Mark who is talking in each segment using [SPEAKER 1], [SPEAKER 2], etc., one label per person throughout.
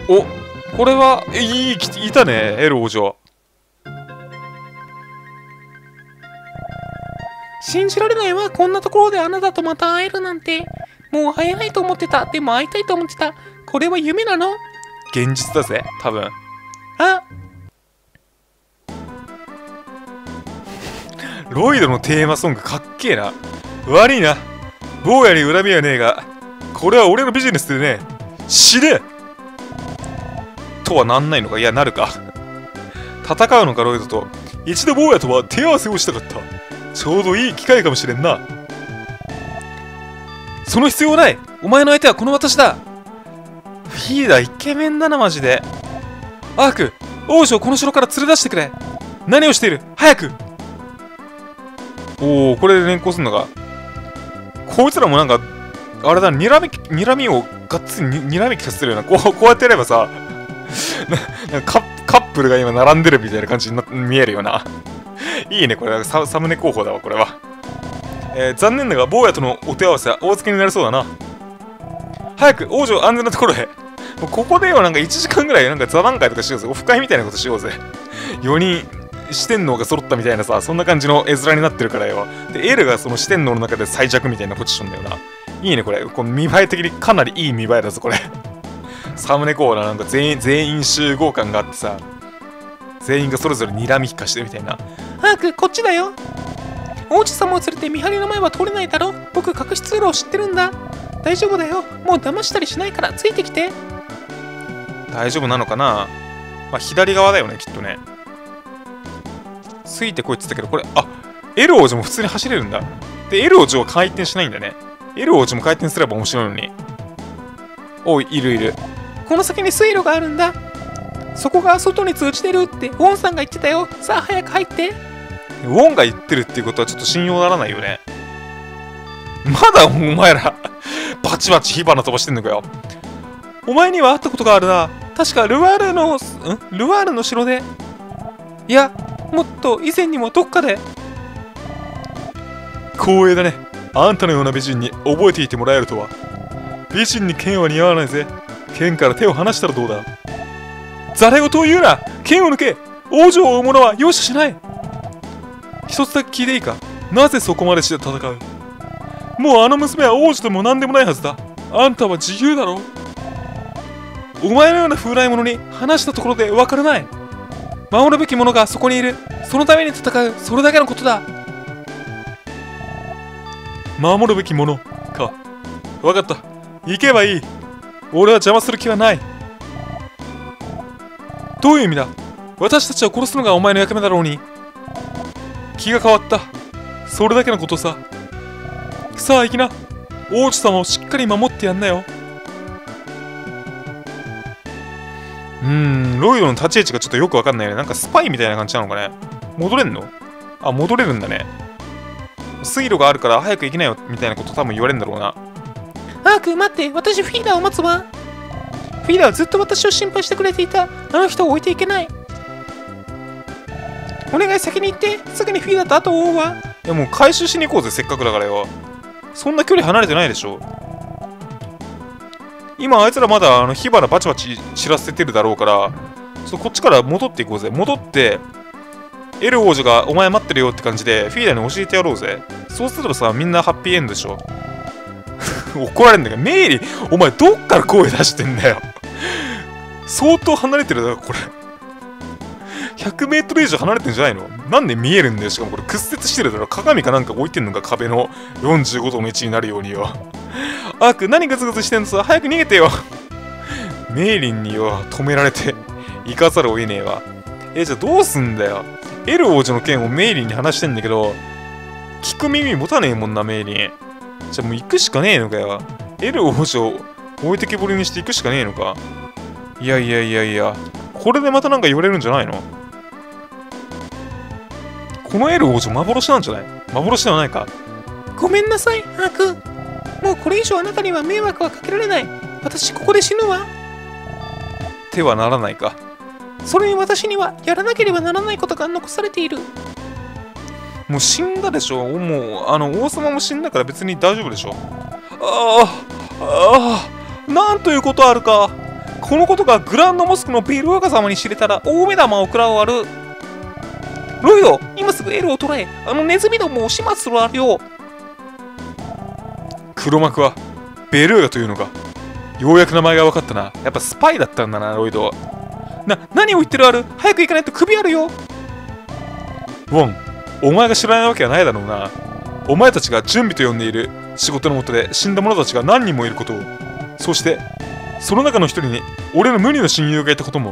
[SPEAKER 1] お、これは、いたね、エル王女。
[SPEAKER 2] 信じられないわ。こんなところであなたとまた会えるなんて。もう会えないと思ってた。でも会いたいと思ってた。これは夢なの？
[SPEAKER 1] 現実だぜ、多分。
[SPEAKER 2] あ、
[SPEAKER 1] ロイドのテーマソングかっけえな。悪いな。坊やに恨みはねえが、これは俺のビジネスでね、死ねとはなんないのか。いや、なるか。戦うのか、ロイドと。一度坊やとは手合わせをしたかった。ちょうどいい機会かもしれんな。その必要はない。お前の相手はこの私だ。フィーダーイケメンだな、マジで。アーク、王女をこの城から連れ出してくれ。何をしている？早く。おお、これで連行すんのか。こいつらもなんか、あれだ、睨みをがっつりにらみ利かせてるような。こうやってやればさ、なんかカップルが今並んでるみたいな感じに見えるような。いいね、これ。サムネ候補だわ、これは。残念だが、坊やとのお手合わせは大付けになりそうだな。早く、王女安全なところへ。もうここでよ、なんか1時間ぐらい、なんか座談会とかしようぜ。オフ会みたいなことしようぜ。4人、四天王が揃ったみたいなさ、そんな感じの絵面になってるからよ。で、エルがその四天王の中で最弱みたいなポジションだよな。いいね、これ。この見栄え的にかなりいい見栄えだぞ、これ。サムネコーナーなんか全員集合感があってさ、全員がそれぞれ睨み利かしてるみたいな。
[SPEAKER 2] ハーク、こっちだよ。王子様を連れて見張りの前は通れないだろ。僕、隠し通路を知ってるんだ。大丈夫だよ。もう騙したりしないからついてきて。
[SPEAKER 1] 大丈夫なのかな。まあ、左側だよね、きっとね。ついてこいって言ったけど、これ、あ、エル王子も普通に走れるんだ。で、エル王子は回転しないんだね。エル王子も回転すれば面白いのに。おい、いるいる。
[SPEAKER 2] この先に水路があるんだ。そこが外に通じてるってウォンさんが言ってたよ。さあ早く入って。
[SPEAKER 1] ウォンが言ってるっていうことはちょっと信用ならないよね。まだお前らバチバチ火花飛ばしてんのかよ。
[SPEAKER 2] お前には会ったことがあるな。確かルワールの城で。いや、もっと以前にもどっかで。
[SPEAKER 1] 光栄だね。あんたのような美人に覚えていてもらえるとは。美人に剣は似合わないぜ。剣から手を離したらどうだ。ざれ言を言うな。剣を抜け。王女を追う者は容赦しない。一つだけ聞いていいか。なぜそこまでして戦う。もうあの娘は王子でも何でもないはずだ。あんたは自由だろ。お前のような風来者に話したところで分からない。
[SPEAKER 2] 守るべき者がそこにいる。そのために戦う。それだけのことだ。
[SPEAKER 1] 守るべき者か。分かった。行けばいい。俺は邪魔する気はない。どういう意味だ。私たちを殺すのがお前の役目だろうに。気が変わった。それだけのことさ。さあ行きな。王子様をしっかり守ってやんなよ。ロイドの立ち位置がちょっとよくわかんないね。なんかスパイみたいな感じなのかね。戻れんの？あ、戻れるんだね。水路があるから早く行きなよみたいなこと多分言われるんだろうな。
[SPEAKER 2] アーク、待って。私フィーダーを待つわ。フィーダーはずっと私を心配してくれていた。あの人を置いていけない。お願い、先に行って。すぐにフィーダーと後を追うわ。
[SPEAKER 1] いやもう回収しに行こうぜ、せっかくだからよ。そんな距離離れてないでしょ。今あいつらまだ火花バチバチ散らせてるだろうから、こっちから戻っていこうぜ。戻って、エル王女がお前待ってるよって感じでフィーダーに教えてやろうぜ。そうすればさ、みんなハッピーエンドでしょ。怒られるんだけど、メイリー、お前どっから声出してんだよ。相当離れてるだろ、これ。100メートル以上離れてんじゃないの？なんで見えるんだよ。しかもこれ屈折してるだろ。鏡かなんか置いてんのか、壁の45度の位置になるようによ。アーク、何グツグツしてんのさ。早く逃げてよ。メイリンによ、止められて行かざるを得ねえわ。じゃあどうすんだよ。エル王女の件をメイリンに話してんだけど、聞く耳持たねえもんな、メイリン。じゃあもう行くしかねえのかよ。エル王女を置いてけぼりにして行くしかねえのか。いや、これでまたなんか言われるんじゃないの？このエル王女幻なんじゃない？幻ではないか。
[SPEAKER 2] ごめんなさい、アーク。もうこれ以上あなたには迷惑はかけられない。私ここで死ぬわ。
[SPEAKER 1] 手はならないか。
[SPEAKER 2] それに私にはやらなければならないことが残されている。
[SPEAKER 1] もう死んだでしょ。もう王様も死んだから別に大丈夫でしょ。なんということあるか。 このことがグランドモスクのベルワカ様に知れたら大目玉を食らうある。
[SPEAKER 2] ロイド、今すぐエルを捕らえ、あのネズミどもを始末するあるよ。
[SPEAKER 1] 黒幕はベルーガというのか。ようやく名前が分かったな。やっぱスパイだったんだな、ロイド。
[SPEAKER 2] 何を言ってるある。早く行かないと首あるよ。
[SPEAKER 1] ウォン、お前が知らないわけはないだろうな。お前たちが準備と呼んでいる仕事のもとで死んだ者たちが何人もいることを。そしてその中の一人に俺の無二の親友がいたことも。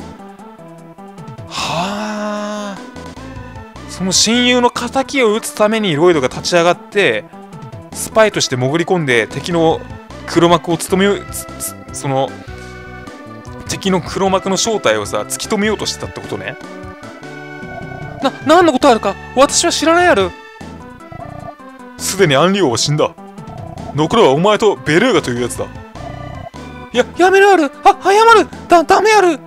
[SPEAKER 1] はあ、その親友の敵を討つためにロイドが立ち上がってスパイとして潜り込んで敵の黒幕をその敵の黒幕の正体をさ突き止めようとしてたってことね。
[SPEAKER 2] 何のことあるか私は知らないある。
[SPEAKER 1] すでにアンリオは死んだ。残るはお前とベルーガというやつだ。
[SPEAKER 2] やめるある。謝る。ダメある。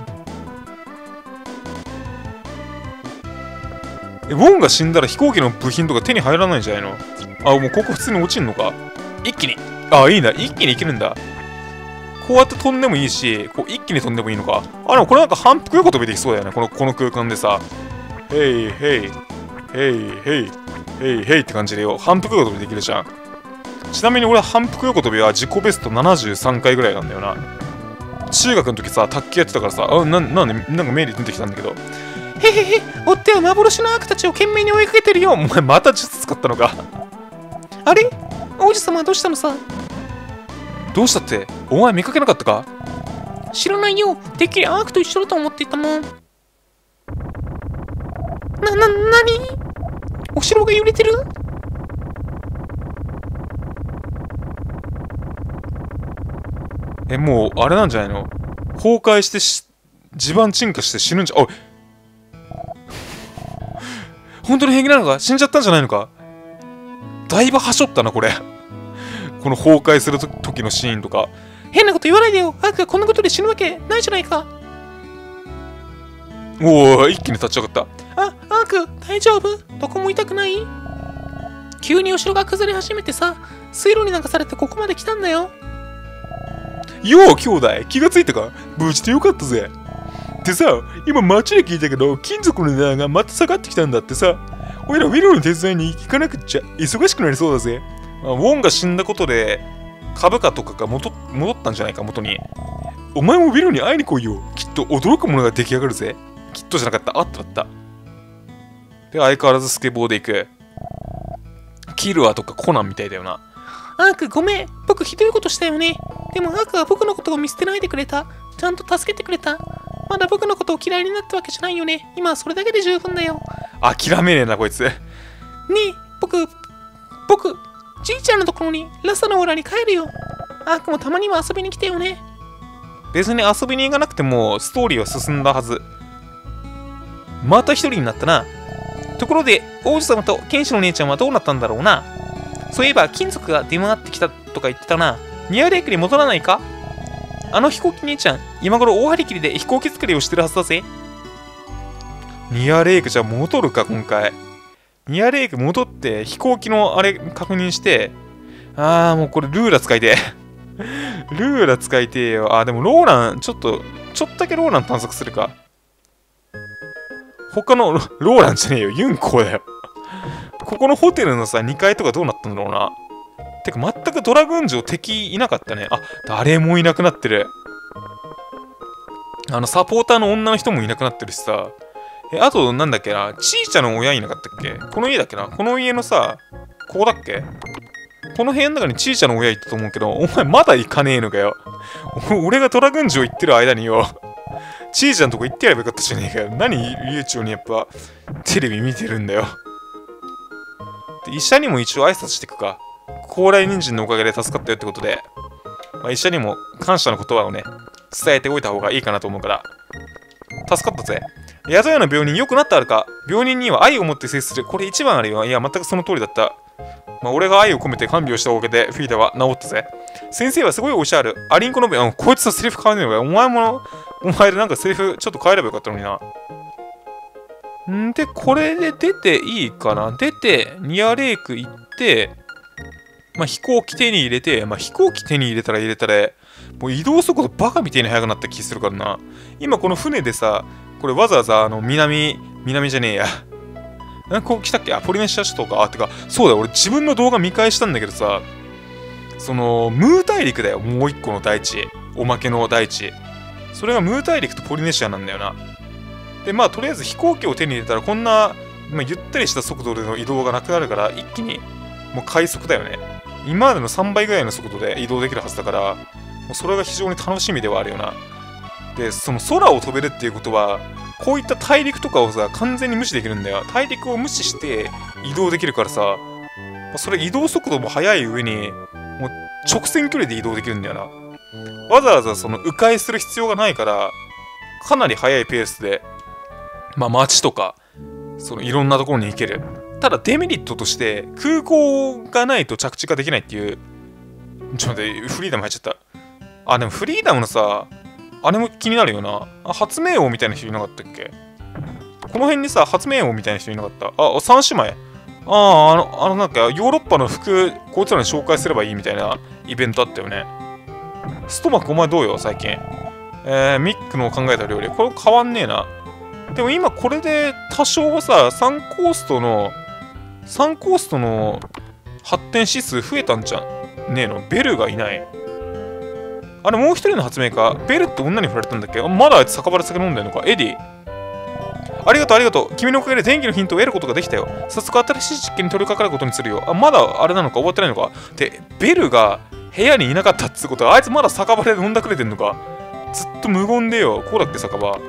[SPEAKER 1] ウォンが死んだら飛行機の部品とか手に入らないんじゃないの？あ、もうここ普通に落ちんのか。一気に。あ、いいな。一気にいけるんだ。こうやって飛んでもいいし、こう一気に飛んでもいいのか。あ、でもこれなんか反復横跳びできそうだよね。この空間でさ。ヘイヘイヘイヘイヘイヘイって感じでよ。反復横跳びできるじゃん。ちなみに俺は反復横跳びは自己ベスト73回ぐらいなんだよな。中学の時さ、卓球やってたからさ、なんかメリ出てきたんだけど。
[SPEAKER 2] へへへ、追っては幻の悪たちを懸命に追いかけてるよ。
[SPEAKER 1] お前また術使ったのか。
[SPEAKER 2] あれ、王子様はどうしたのさ。
[SPEAKER 1] どうしたって、お前見かけなかったか。
[SPEAKER 2] 知らないよ。てっきりアークと一緒だと思っていたもん。何？お城が揺れてる？
[SPEAKER 1] もうあれなんじゃないの？崩壊して地盤沈下して死ぬんじゃ。おい本当に平気なのか？死んじゃったんじゃないのか？だいぶはしょったなこれ。この崩壊する時のシーンとか。
[SPEAKER 2] 変なこと言わないでよ。アークがこんなことで死ぬわけないじゃないか。
[SPEAKER 1] おお、一気に立ち上がった。
[SPEAKER 2] アーク大丈夫？どこも痛くない？急にお城が崩れ始めてさ、水路に流されてここまで来たんだよ。
[SPEAKER 1] よう兄弟、気がついたか？無事でよかったぜ。でさ、今街で聞いたけど金属の値段がまた下がってきたんだってさ。おいらウィルの手伝いに行かなくっちゃ忙しくなりそうだぜ。ウォンが死んだことで株価とかが戻ったんじゃないか、元に。お前もウィルに会いに来いよ。きっと驚くものが出来上がるぜ。きっとじゃなかった。あった。で、相変わらずスケボーで行く。キルアとかコナンみたいだよな。
[SPEAKER 2] アークごめん。僕ひどいことしたよね。でもアークは僕のことを見捨てないでくれた。ちゃんと助けてくれた。まだ僕のことを嫌いになったわけじゃないよね。今はそれだけで十分だよ。
[SPEAKER 1] 諦めねえなこいつ。
[SPEAKER 2] ねえ、僕、じいちゃんのところにラサの裏に帰るよ。アークもたまには遊びに来てよね。
[SPEAKER 1] 別に遊びに行かなくてもストーリーは進んだはず。また一人になったな。ところで王子様と剣士の姉ちゃんはどうなったんだろうな。そういえば金属が出回ってきたとか言ってたな。ニアレイクに戻らないか？あの飛行機兄ちゃん、今頃大張り切りで飛行機作りをしてるはずだぜ。ニアレイクじゃ戻るか今回。ニアレイク戻って飛行機のあれ確認して、もうこれルーラ使いてルーラ使いてえよ。でもローランちょっとだけローラン探索するか。他のローランじゃねえよ、ユンコーだよここのホテルのさ2階とかどうなったんだろうな。てか全くドラグーン城敵いなかったね。誰もいなくなってる。サポーターの女の人もいなくなってるしさ。あとなんだっけな、ちいちゃの親いなかったっけ？この家だっけな、この家のさ、ここだっけ？この部屋の中にちいちゃの親いたと思うけど、お前まだ行かねえのかよ俺がドラグーン城行ってる間によちいちゃんとこ行ってやればよかったじゃねえかよ。何悠長にやっぱテレビ見てるんだよ。で医者にも一応挨拶していくか。高麗人参のおかげで助かったよってことで、医者にも感謝の言葉をね伝えておいた方がいいかなと思うから。助かったぜ。宿屋の病人良くなってあるか。病人には愛を持って接する。これ一番あるよ。いや全くその通りだった。俺が愛を込めて看病したおかげでフィーダは治ったぜ。先生はすごいおしゃる。アリンコの病、こいつはセリフ変わんねえのかよ。お前でなんかセリフちょっと変えればよかったのにな。で、これで出ていいかな。出て、ニアレイク行って、飛行機手に入れて、飛行機手に入れたらもう移動速度バカみたいに速くなった気するからな。今この船でさ、これわざわざ南じゃねえや。こう来たっけ？あ、ポリネシア諸島か。あ、てか、そうだよ。俺自分の動画見返したんだけどさ、その、ムー大陸だよ。もう一個の大地。おまけの大地。それがムー大陸とポリネシアなんだよな。で、まあ、とりあえず飛行機を手に入れたら、こんな、まあ、ゆったりした速度での移動がなくなるから、一気に、もう快速だよね。今までの3倍ぐらいの速度で移動できるはずだから、もうそれが非常に楽しみではあるよな。で、その空を飛べるっていうことは、こういった大陸とかをさ、完全に無視できるんだよ。大陸を無視して移動できるからさ、それ移動速度も速い上に、もう直線距離で移動できるんだよな。わざわざその迂回する必要がないから、かなり速いペースで、まあ街とか、そのいろんなところに行ける。ただデメリットとして、空港がないと着地ができないっていう、ちょっと待って、フリーダム入っちゃった。あ、でもフリーダムのさ、あれも気になるよな。あ、発明王みたいな人いなかったっけ？この辺にさ、発明王みたいな人いなかった？あ、三姉妹。なんか、ヨーロッパの服、こいつらに紹介すればいいみたいなイベントあったよね。ストマックお前どうよ、最近。ミックの考えた料理。これ変わんねえな。でも今これで多少はさ、3コーストの発展指数増えたんじゃねえの？ベルがいない。あれもう一人の発明家、ベルって女に振られたんだっけ？まだあいつ酒場で酒飲んでんのか？エディ。ありがとうありがとう。君のおかげで電気のヒントを得ることができたよ。早速新しい実験に取り掛かることにするよ。あ、まだあれなのか？終わってないのか？で、ベルが部屋にいなかったっつうことは、あいつまだ酒場で飲んだくれてんのか？ずっと無言でよ。こうだっけ酒場。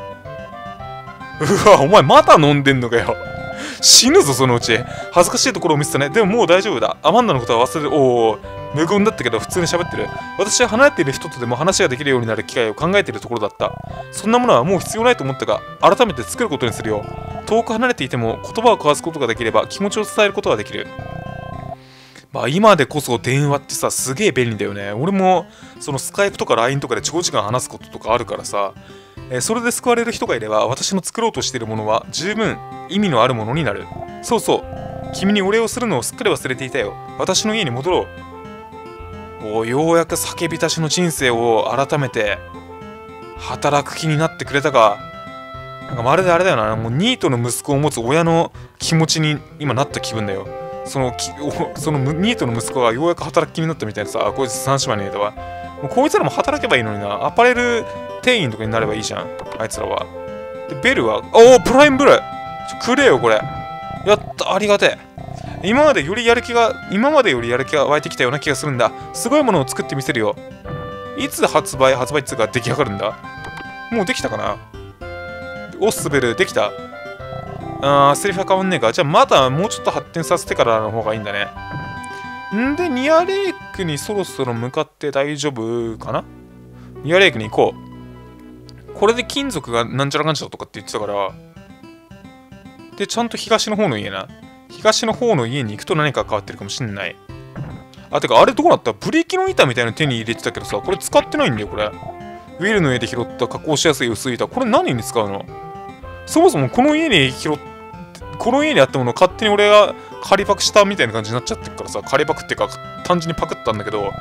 [SPEAKER 1] うわ、お前まだ飲んでんのかよ。死ぬぞ、そのうち。恥ずかしいところを見せたね。でももう大丈夫だ。アマンダのことは忘れて、おー。無言だったけど普通に喋ってる。私は離れている人とでも話ができるようになる機会を考えているところだった。そんなものはもう必要ないと思ったが、改めて作ることにするよ。遠く離れていても言葉を交わすことができれば気持ちを伝えることができる。まあ今でこそ電話ってさ、すげえ便利だよね。俺もそのスカイプとか LINE とかで長時間話すこととかあるからさ、それで救われる人がいれば私の作ろうとしているものは十分意味のあるものになる。そうそう。君にお礼をするのをすっかり忘れていたよ。私の家に戻ろう。ようやく叫び出しの人生を改めて働く気になってくれたか。なんかまるであれだよな、もうニートの息子を持つ親の気持ちに今なった気分だよ。そのニートの息子がようやく働く気になったみたいなさ、こいつ三姉妹の家だわ。もうこいつらも働けばいいのにな。アパレル店員とかになればいいじゃん、あいつらは。で、ベルは、プライムブルーくれよ、これ。やった、ありがてえ。今までよりやる気が湧いてきたような気がするんだ。すごいものを作ってみせるよ。いつ発売っつうか出来上がるんだ？もうできたかな？オッスベル、できた？セリフは変わんねえか。じゃあまだもうちょっと発展させてからの方がいいんだね。んで、ニアレイクにそろそろ向かって大丈夫かな？ニアレイクに行こう。これで金属がなんちゃらかんちゃらとかって言ってたから。で、ちゃんと東の方の家な。東の方の家に行くと何か変わってるかもしんない。あ、てかあれどこだった？ブレーキの板みたいなの手に入れてたけどさ、これ使ってないんだよ、これ。ウィルの家で拾った加工しやすい薄い板。これ何に使うの？そもそもこの家にあったものを勝手に俺が仮パクしたみたいな感じになっちゃってるからさ、仮パクっていうか単純にパクったんだけど、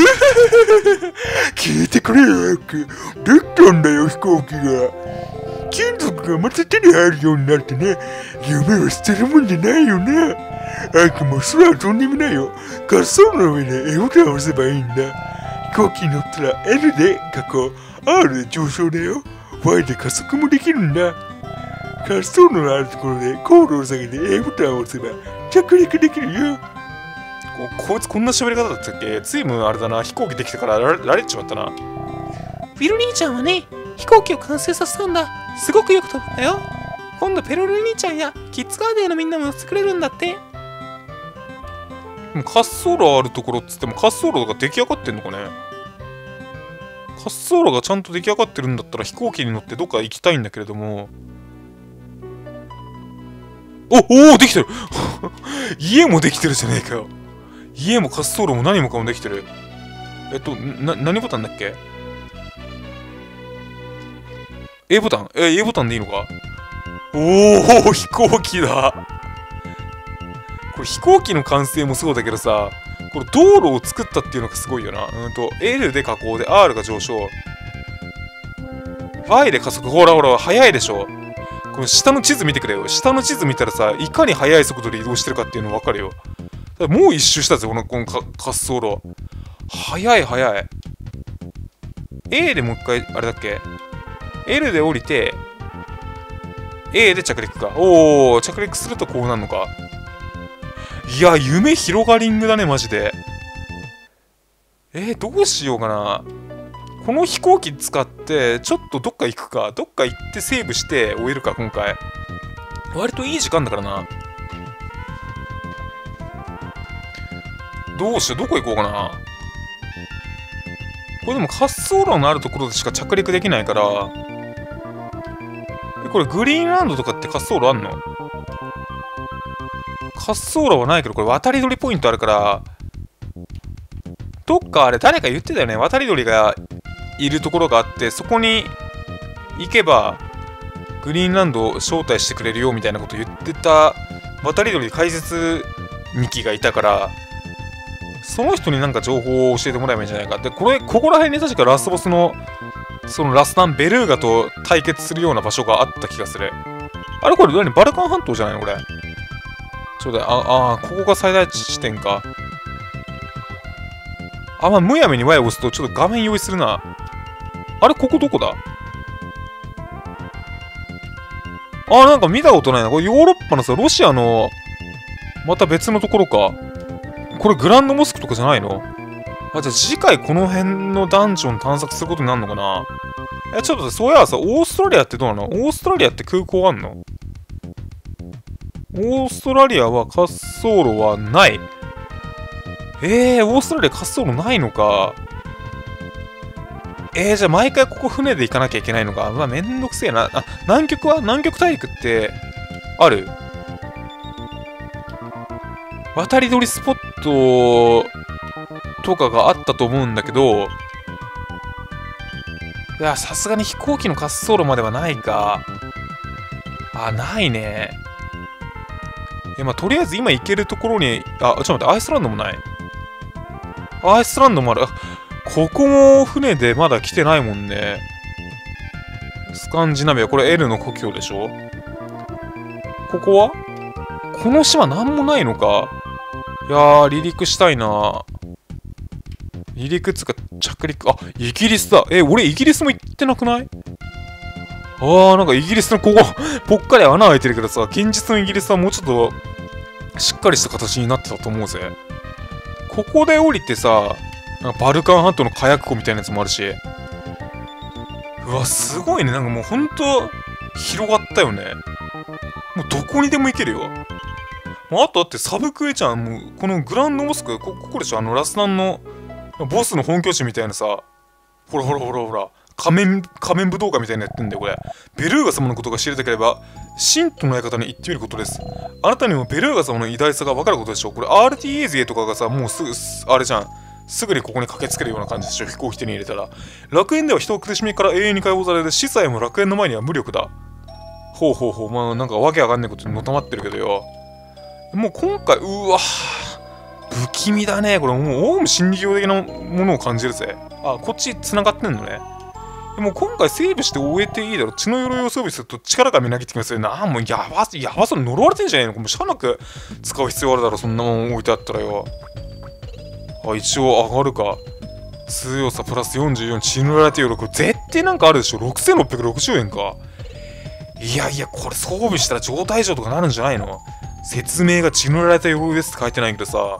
[SPEAKER 1] 聞いてくれよ、できたんだよ、飛行機が。金属がまた手に入るようになってね、夢を捨てるもんじゃないよな。あくも空を飛んでみなよ。滑走路の上で F ボタンを押せばいいんだ。飛行機に乗ったら L で下降、R で上昇だよ。Y で加速もできるんだ。滑走路のあるところで高度を下げて A ボタンを押せば着陸できるよ。こいつこんな喋り方だったっけ？随分あれだな、飛行機できてからられちまったな。
[SPEAKER 2] ウィル兄ちゃんはね、飛行機を完成させたんだ。すごくよく飛ぶんだよ。今度ペロル兄ちゃんやキッズガーデンのみんなも作れるんだって。
[SPEAKER 1] でも滑走路あるところっつっても滑走路が出来上がってんのかね？滑走路がちゃんと出来上がってるんだったら飛行機に乗ってどっか行きたいんだけれども。できてる家もできてるじゃねえかよ。家も滑走路も何もかもできてる。何ボタンだっけ？ A ボタンA ボタンでいいのか？飛行機だ。これ飛行機の完成もそうだけどさ、 これ道路を作ったっていうのがすごいよな。L で下降で R が上昇。Y で加速。ほらほら、速いでしょ。この下の地図見てくれよ。下の地図見たらさ、いかに速い速度で移動してるかっていうの分かるよ。もう一周したぜ、この滑走路。速い速い。A でもう一回、あれだっけ ?L で降りて、A で着陸か。おー、着陸するとこうなるのか。いや、夢広がりんぐだね、マジで。どうしようかな。この飛行機使って、ちょっとどっか行くか。どっか行ってセーブして終えるか、今回。割といい時間だからな。どうしよう、どこ行こうかな。これでも滑走路のあるところでしか着陸できないから、これグリーンランドとかって滑走路あんの？滑走路はないけど、これ渡り鳥ポイントあるから、どっかあれ誰か言ってたよね。渡り鳥がいるところがあって、そこに行けばグリーンランドを招待してくれるよみたいなこと言ってた渡り鳥解説2機がいたから、その人になんか情報を教えてもらえばいいんじゃないか。で、ここら辺に確かラスボスのそのラスタンベルーガと対決するような場所があった気がする。あれこれ何バルカン半島じゃないのこれ。ちょうだい。ここが最大地点か。むやみに Y を押すとちょっと画面用意するな。あれここどこだ？なんか見たことないな。これヨーロッパのさ、ロシアの、また別のところか。これグランドモスクとかじゃないの？じゃあ次回この辺のダンジョン探索することになるのかな？ちょっとそういやさ、オーストラリアってどうなの？オーストラリアって空港あんの？オーストラリアは滑走路はない。オーストラリア滑走路ないのか。じゃあ毎回ここ船で行かなきゃいけないのか。めんどくせえな。南極は南極大陸ってある？渡り鳥スポットとかがあったと思うんだけど、いや、さすがに飛行機の滑走路まではないか。ないね。とりあえず今行けるところに、ちょっと待って、アイスランドもない。アイスランドもある。ここも船でまだ来てないもんね。スカンジナビア、これ L の故郷でしょ？ここは？この島なんもないのか。いやー、離陸したいな。離陸つか着陸、イギリスだ。俺イギリスも行ってなくない？なんかイギリスのここ、ぽっかり穴開いてるけどさ、現実のイギリスはもうちょっと、しっかりした形になってたと思うぜ。ここで降りてさ、なんかバルカン半島の火薬庫みたいなやつもあるし。うわ、すごいね。なんかもうほんと、広がったよね。もうどこにでも行けるよ。あとだってサブクエちゃん、もうこのグランドモスク、ここでしょ？ラスタンのボスの本拠地みたいなさ、ほらほらほらほら、仮面武道館みたいなやってんだよ、これ。ベルーガ様のことが知りたければ、信徒の館に行ってみることです。あなたにもベルーガ様の偉大さが分かることでしょう。これ RTA 勢とかがさ、もうすぐ、あれじゃん。すぐにここに駆けつけるような感じでしょ、飛行機手に入れたら。楽園では人を苦しみから永遠に解放される司祭も楽園の前には無力だ。ほうほうほう、なんかわけわかんないことにのたまってるけどよ。もう今回、うわ不気味だね。これもうオウム真理教的なものを感じるぜ。こっち繋がってんのね。でも今回セーブして終えていいだろ。血の鎧を装備すると力がみなぎってきますよ。もうやばそうに呪われてんじゃねえの？もうしゃなく使う必要あるだろ。そんなもん置いてあったらよ。一応上がるか。強さプラス44、血塗られてよ。これ絶対なんかあるでしょ。6660円か。いやいや、これ装備したら状態異常とかなるんじゃないの？説明が血塗られた鎧ですって書いてないけどさ。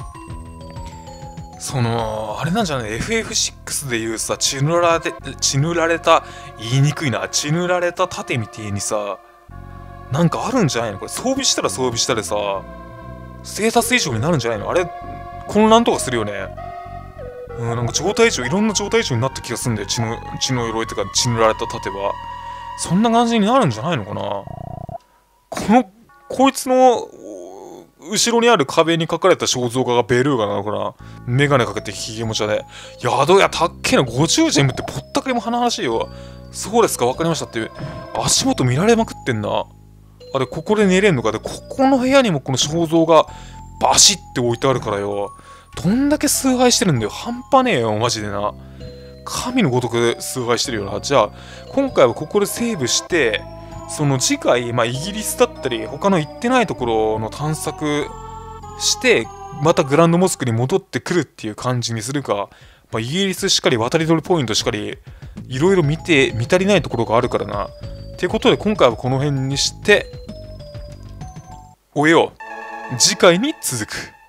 [SPEAKER 1] あれなんじゃない？ FF6 でいうさ、血塗られた、言いにくいな、血塗られた盾みてえにさ、なんかあるんじゃないの？これ装備したら装備したでさ、ステータス以上になるんじゃないの？あれ、混乱とかするよね。なんか状態異常、いろんな状態異常になった気がするんだよ。血の鎧とか血塗られた盾は。そんな感じになるんじゃないのかな？こいつの後ろにある壁に書かれた肖像画がベルーガなのかな？メガネかけてひげもちゃで。宿屋たっけな50ジェムってぼったくりも華々しいよ。そうですか、わかりましたって。足元見られまくってんな。で、ここで寝れんのか。で、ここの部屋にもこの肖像がバシッて置いてあるからよ。 どんだけ崇拝してるんだよ。半端ねえよ、マジでな。神のごとく崇拝してるよな。じゃあ、今回はここでセーブして、その次回、イギリスだったり、他の行ってないところの探索して、またグランドモスクに戻ってくるっていう感じにするか、イギリスしかり、渡り鳥ポイントしかり、いろいろ見足りないところがあるからな。っていうことで、今回はこの辺にして、終えよう。次回に続く。